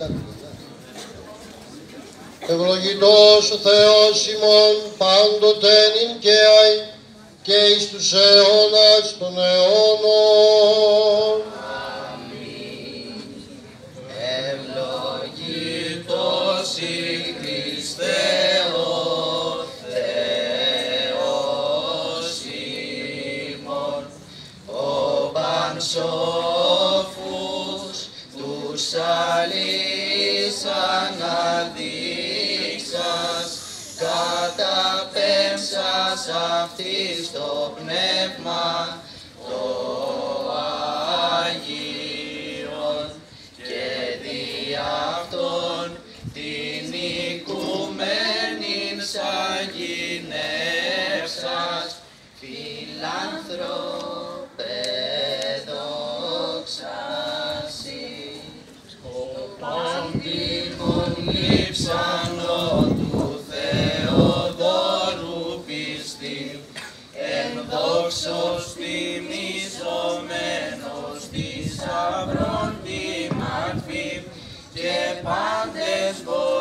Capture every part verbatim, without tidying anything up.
Ευλογητός ο Θεός ημών πάντοτε νυν και αεί και εις τους αιώνας των αιώνων. Αμήν. Ευλογητός η Χριστέ ο Θεός ημών, ο πανσόφους τους αλείς αναδείξας, καταπέμψας αυτής το πνεύμα το Άγιον και δι' αυτόν την οικουμένην σαγηνεύσας, φιλάνθρωπε δόξασι. Ο παντήμων λείψανον του Θεοδόρου πιστή, εν δόξος τιμιζομένος θησαυρών τη μαρφή και πάντες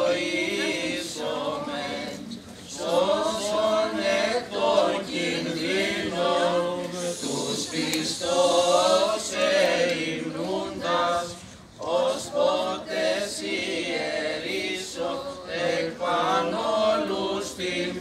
βοήσομεν, σώσον εκ των κινδύνων τους πιστός εημνούντας, ως πότες ιερήσω εκ πανόλους την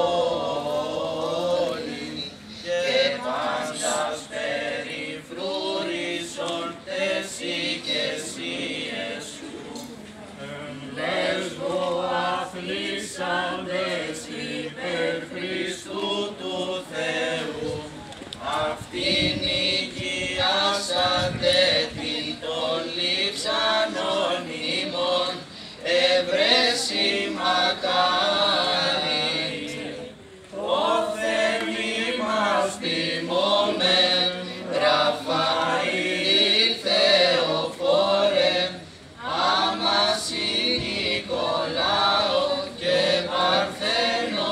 πόλη και πάντας περιφρούρισον τες οικεσίες σου. Εν Λέσβο αφλήσαντες υπέρ Χριστού του Θεού, αυτήν οικιάσατε την των λείψανων ημών, ευρέσει μακάρι. Όθεν ημάς τιμώμεν, Ραφαήλ Θεοφόρε, Άμαση Νικολάο και Παρθένο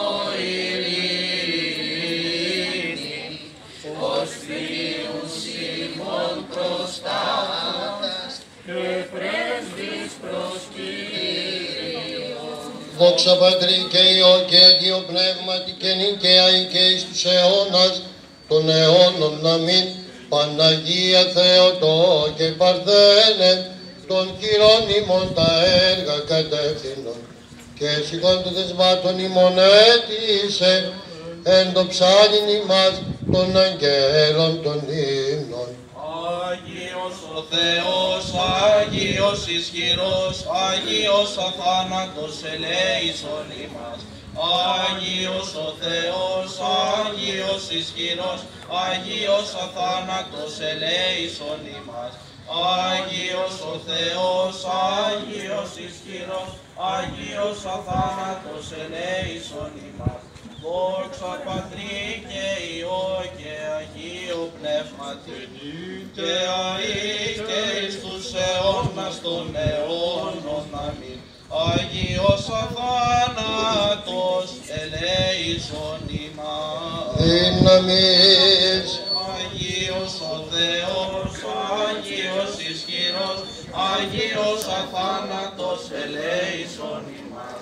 ειρήνη, ως θείους ημών προστάτας και πρέσβης προς Κύριον. Δόξα Πατρί και Υιό και Αγίο Πνεύματι και νυν και αεί και εις τους αιώνας των αιώνων. Αμήν. Παναγία Θεοτό και Παρθένε, των χειρών ημών τα έργα κατεύθυνον και σηκών των δεσμάτων ημών έτησε εν το ψάλιν ημάς των αγγέλων των ύμνων. Άγιος ο Θεός, Άγιος ισχυρός, Άγιος αθάνατος ελέησον ημάς. Άγιος ο Θεός, Άγιος ισχυρός, Άγιος αθάνατος ελέησον ημάς. Άγιος ο Θεός, Άγιος ισχυρός, Άγιος αθάνατος ελέησον ημάς. Δόξα Πατρί και Υιό και Αγίου Πνεύματι, και αεί και εις τους αιώνας των αιώνων. Αμήν. Άγιος αθάνατος ελέησον ημάς. Δύναμις. Άγιος ο Θεός, Άγιος ισχυρός, Άγιος αθάνατος ελέησον ημάς.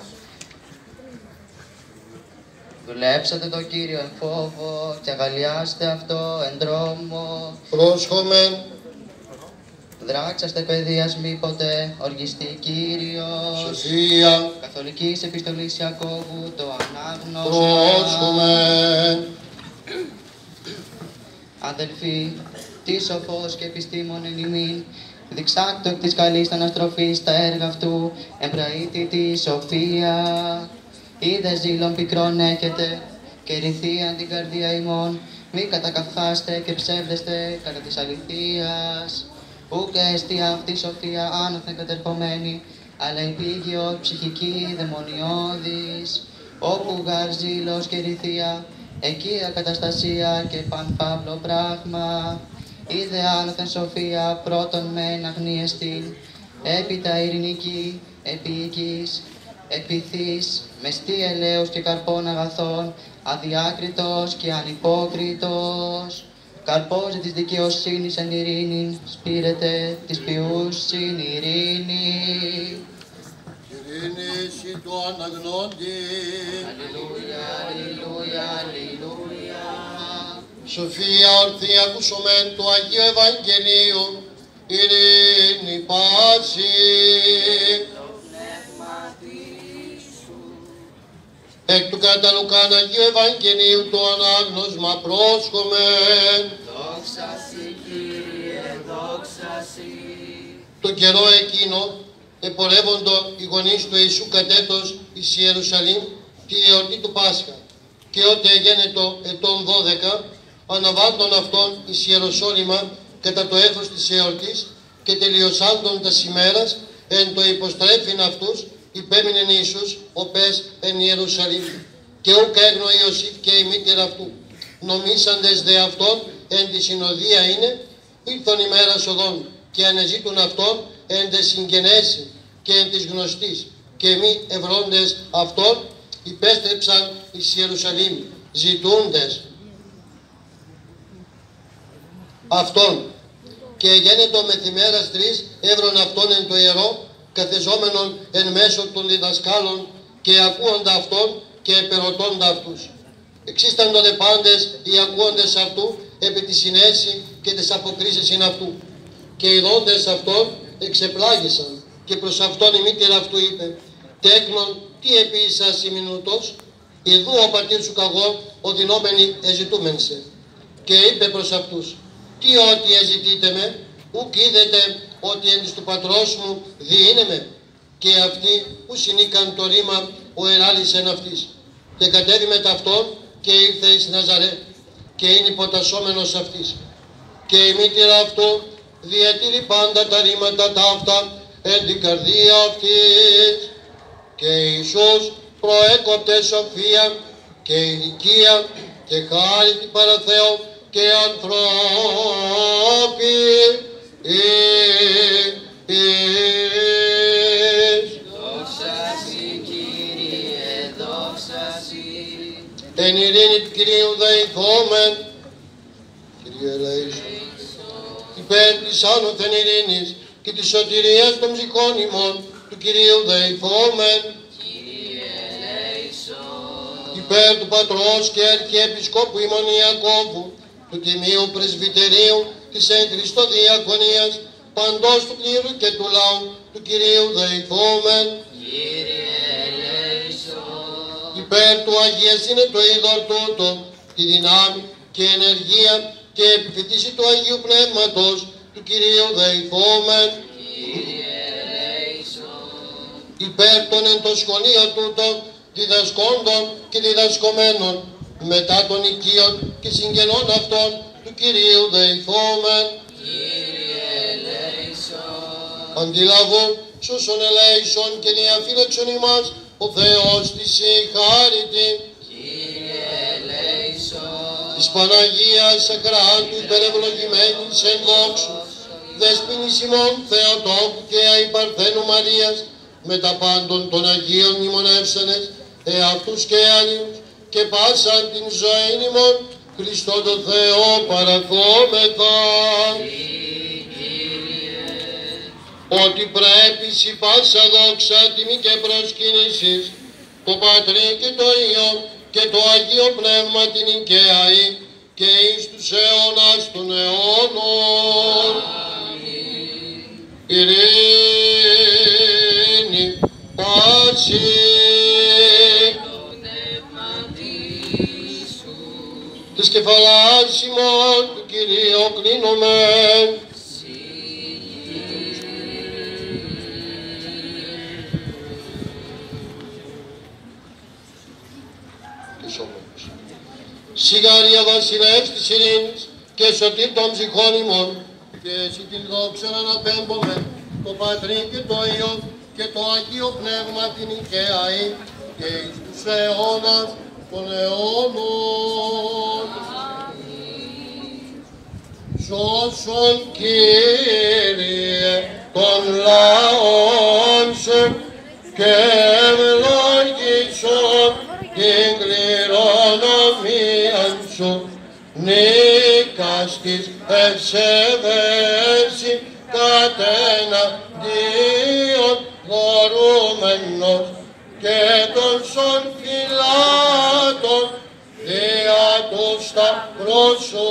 Δουλέψατε το Κύριο εν φόβο και αγαλιάστε αυτό εν δρόμο. Πρόσχομεν. Δράξαστε παιδείας μη ποτέ, οργιστή Κύριος. Σοφία. Καθολικής επιστολής Ιακώβου το ανάγνωσμα. Πρόσχομεν. Αδελφοί, τι σοφός και επιστήμον εν ημίν, δειξάκτο εκ της καλής αναστροφής τα έργα αυτού, εμπραήτη τη σοφία. Είδε ζήλων πικρών έχετε, και ρηθείαν την καρδία ημών, μη κατακαφάστε και ψεύδεστε κατά της αληθείας. Ούκ έστι αυτή η σοφία άνωθεν κατερχομένη, αλλά υπήγειο ψυχική δαιμονιώδης, όπου γαρ ζήλος και ρηθεία, εκεί ακαταστασία και πανπαύλο πράγμα. Είδε άνωθεν σοφία πρώτον μεν αγνίεστην, έπειτα ειρηνική, επίοικης, επιθύς, μεστή ελαίος και καρπών αγαθών, αδιάκριτος και ανυπόκριτος. Καρπόζει της δικαιοσύνης εν ειρήνην, σπείρεται της ποιούς συν ειρήνη. ανάσταση του αναγνώντη. Αλληλούια, αλληλούια, αλληλούια. Σοφία ορθή ακούσομεν του Αγίου Ευαγγελίου, ειρήνη πάση. Εκ του κατά Λουκάν Αγίου Ευαγγελίου το ανάγνωσμα πρόσχομεν. Δόξα σοι, Κύριε, δόξα σοι. Το καιρό εκείνο επορεύοντο οι γονείς του Ιησού κατέτος εις Ιερουσαλήμ τη εορτή του Πάσχα. Και ότε γένετο ετών δώδεκα, αναβάντων αυτών εις Ιεροσόλυμα κατά το έθος της εορτής και τελειωσάντων τας ημέρας, εν το υποστρέφειν αυτούς, υπέμεινεν Ιησούς ο πες εν Ιερουσαλήμ. Και ούκ έγνω Ιωσήφ και η μήτηρα αυτού. Νομίσαντες δε αυτόν εν τη συνοδεία είναι, ήλθον ημέρας οδόν και ανεζήτουν αυτόν εν τε συγγενέσει και εν της γνωστής, και μη ευρώντες αυτόν υπέστρεψαν εις Ιερουσαλήμ, ζητούντες αυτόν. Και γένετο μεθημέρας τρεις έβρον αυτόν εν το ιερό, καθεζόμενον εν μέσω των διδασκάλων και ακούοντα αυτόν και επερωτώντα αυτούς. Εξίσταντο δε πάντες οι ακούοντες αυτού επί τη συνέση και τις αποκρίσεις αυτού. Και οι δόντες αυτόν εξεπλάγησαν και προς αυτόν η μήτηρα αυτού είπε: «Τέκνον, τι επίησας ημινούτος, ιδού ο πατήρ σου καγώ, ο δινόμενοι εζητούμεν σε». Και είπε προς αυτούς: «Τι ότι εζητείτε με, ουκ είδετε ότι εν της του πατρός μου διήνεμαι». Και αυτοί που συνήκαν το ρήμα ο εράλησεν αυτής. Και κατέβη με ταυτόν και ήρθε εις Ναζαρέ και είναι υποτασσόμενος αυτής. Και η μήτηρα αυτού διατηρεί πάντα τα ρήματα ταύτα εν την καρδία αυτής. Και Ιησούς προέκοπτε σοφία και ηλικία και χάρητη παρά Θεό και ανθρώποι εις. Δόξα σοι, Κύριε, δόξα σοι. Εν ειρήνη του Κυρίου δεηθόμεν. Κύριε ελέησον. Υπέρ της άνωθεν ειρήνης και της σωτηρίας των ψυχών ημών του Κυρίου δεηθόμεν. Κύριε ελέησον. Υπέρ του Πατρός και Αρχιεπισκόπου ημών Ιακώβου, του Τιμίου Πρεσβυτερίου της εν Χριστώ Διακονίας, παντός του κλήρου και του λαού του Κυρίου δεηθόμεν. Κύριε ελέησον. Υπέρ του Αγίας είναι το είδωρ τούτο, τη δυνάμει και ενεργεία και επιφυτίση του Αγίου Πνεύματος του Κυρίου δεηθόμεν. Κύριε ελέησον. Υπέρ των εν το σχολείο τούτο διδασκόντων και διδασκομένων, μετά των οικείων και συγγενών αυτών του Κυρίου δεηθόμεν. Κύριε ελέησον. Αντιλαβού σούσον ελέησον και διαφύλαξον ημάς ο Θεός της η χάρητη. Κύριε ελέησον. Της Παναγίας Ακράτου υπερευλογημένης εν δόξου, δεσποινής ημών Θεοτόκου και αϊπαρθένου Μαρίας, με τα πάντων των Αγίων μνημονεύσανες, εαυτούς και άλλους, και πάσαν την ζωή ημών, Χριστό το Θεό παραθόμεθα. Ότι πρέπει σοι πάσα δόξα, τιμή και προσκύνησης, το Πατρί και το Υιό και το Αγίο Πνεύμα την οικαίαη και εις τους αιώνας των αιώνων. Ειρήνη πάση. Της κεφαλάς ημών του Κυρίου κλείνομεν. Σιγάρια βασιλεύς της ειρήνης και σωτήρ των ψυχών ημών, και εσύ την δόξα αναπέμπομεν, το Πατρί και το Υιό και το Αγίο Πνεύμα την οικαίαη και εις τους αιώνας των αιώνων. Σώσον Κύριε των λαών σου και ευλογήσον την κληρονομίαν σου, νίκας της ευσεβέση κατεναντίον χωρούμενος και των σων φυλάτων, δια του σταυρός σου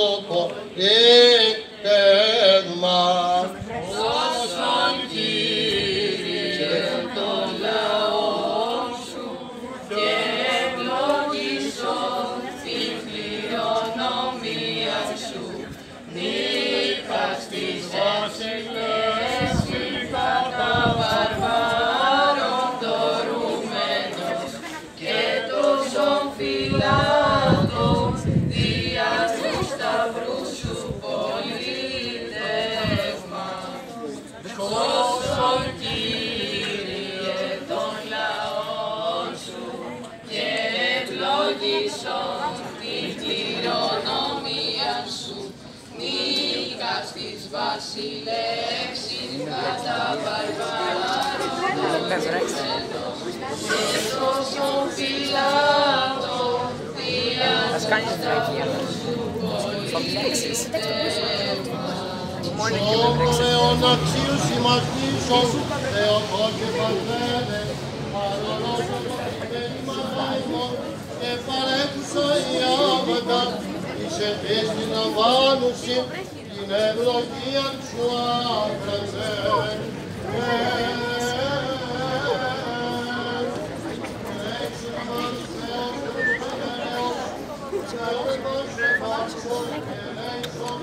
πολίτευμα. Δώσον, Κύριε, τον λαό σου και ευλογήσον την κληρονομία σου. Νίκας της βασιλείας κατά βαρβάρων δωρούμενος και τόσων φυλάτων δια του σταυρού σου πολίτευμα. Δώσον, Κύριε, τον λαό σου και ευλογήσον την κληρονομία σου. Νίκας της βασιλεύσης κατά βαρβάρων δωρούμενος και τόσων φυλάτων δια του σταυρού σου πολίτευμα. Σώμεον αξίους συμμαχίσων, Θεοτό και Παρθένε, παρολόγω περιμανάιμον και παρέχουσα η άβατα, εις ετής την αμβάνουση, την ευλογία σου άκραζεν. Τρέξουν μας Θεός του Παγανέως, Θεός μας ευάξον και ελέησον,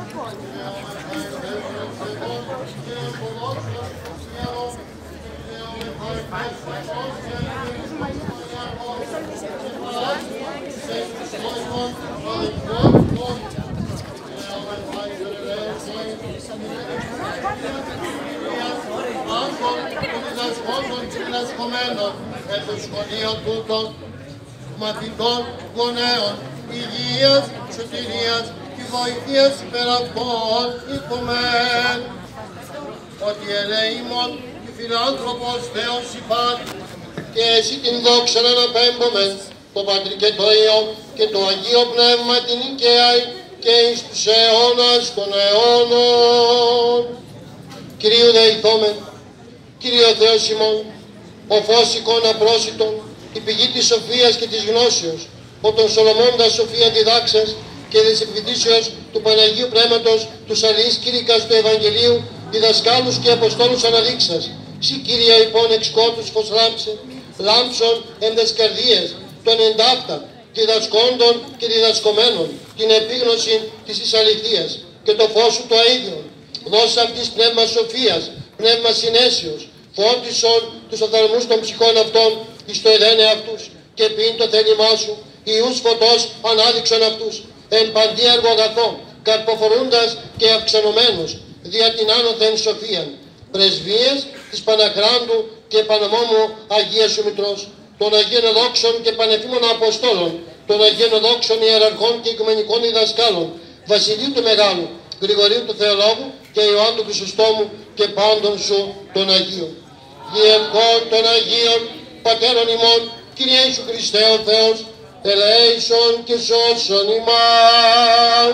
εν το σχολείο τούτων μαθητών γονέων υγείας, σωτηρίας και βοηθείας υπέρ αυτών οικομέν. Ότι ελεήμων και φιλάνθρωπος Θεός υπάρχει και εσύ την δόξα να αναπέμπομεν το Πατρί και το Υιό και το Αγίο Πνεύμα την οικαίαι και εις τους αιώνας των αιώνων. Κυρίου δεηθόμεν, Κύριε Θεός ημών, ο φως εικόνα πρόσιτον, η πηγή της σοφίας και της γνώσεως, ο τον Σολομώντας σοφία διδάξας και της επιφυτήσεως του Παναγίου Πνεύματος, τους αλληλείς κήρυκας του Ευαγγελίου, διδασκάλους και αποστόλους αναδείξας. Συ Κύριε υπόν εξ κότους φως λάμψε, λάμψον εν τες καρδίες, των εντάφτα, διδασκόντων και διδασκομένων, την επίγνωση της εις αληθείας και το φως σου το αΐδιον. Δώσε αυτής πνεύμα σοφίας, πνεύμα συνέσεως, φώτισον τους οθαλμούς των ψυχών αυτών εις το εδένε αυτούς και ποιήν το θέλημά σου, ιούς φωτός ανάδειξον αυτούς, εν παντή εργογαθό, καρποφορούντας και αυξανωμένους, δια την άνωθεν σοφίαν. Πρεσβείες της Παναχράντου και Παναμόμου Αγίας σου Μητρός, των Αγίων Εδόξων και Πανεφήμων Αποστόλων, των Αγίων Εδόξων Ιεραρχών και Οικουμενικών Διδασκάλων, Βασιλείου του Μεγάλου, Γρηγορίου του Θεολόγου και Ιωάννου του Χρυσοστόμου και πάντων σου των Αγίων. Διευκόν των Αγίων Πατέρων ημών, Κύριε Ιησού Χριστέ ο Θεός, ελέησον και σώσον ημάς.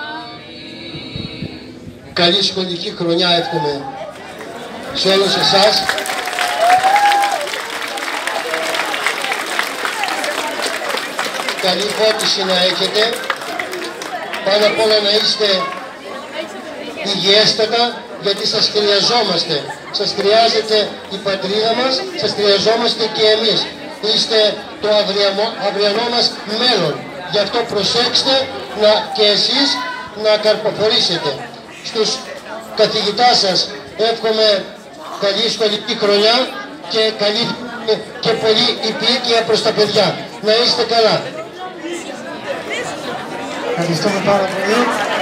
Καλή σχολική χρονιά εύχομαι σε όλους εσάς. Καλή φώτιση να έχετε, πάνω απ' όλα να είστε υγιέστατα, γιατί σας χρειαζόμαστε. Σας χρειάζεται η πατρίδα μας, σας χρειαζόμαστε και εμείς. Είστε το αυριανό, αυριανό μας μέλλον. Γι' αυτό προσέξτε να, και εσείς να καρποφορήσετε. Στους καθηγητάς σας εύχομαι καλή σχολική χρονιά και καλή και πολύ υπήρεια προς τα παιδιά. Να είστε καλά. Ευχαριστούμε πάρα πολύ.